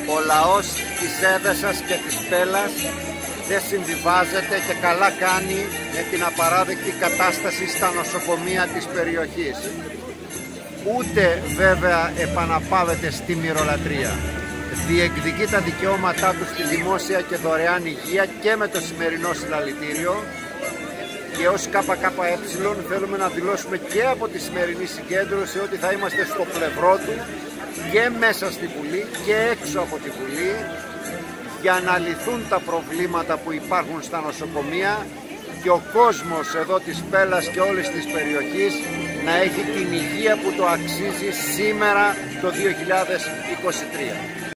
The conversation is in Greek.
Ο λαός της Έδεσας και της Πέλας δεν συμβιβάζεται και καλά κάνει με την απαράδεκτη κατάσταση στα νοσοκομεία της περιοχής. Ούτε βέβαια επαναπάβεται στη μυρολατρεία. Διεκδικεί τα δικαιώματά του στη δημόσια και δωρεάν υγεία και με το σημερινό συλλαλητήριο, και ως ΚΚΕ θέλουμε να δηλώσουμε και από τη σημερινή συγκέντρωση ότι θα είμαστε στο πλευρό του και μέσα στη Βουλή και έξω από τη Βουλή, για να λυθούν τα προβλήματα που υπάρχουν στα νοσοκομεία και ο κόσμος εδώ της Πέλας και όλης της περιοχής να έχει την υγεία που το αξίζει σήμερα το 2023.